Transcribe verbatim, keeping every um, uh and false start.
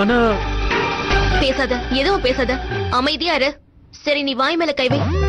ஆனா பேசாத, எதுவும் பேசாத, அமைதியா இரு. சரி, நீ வாய் மேல கை வை.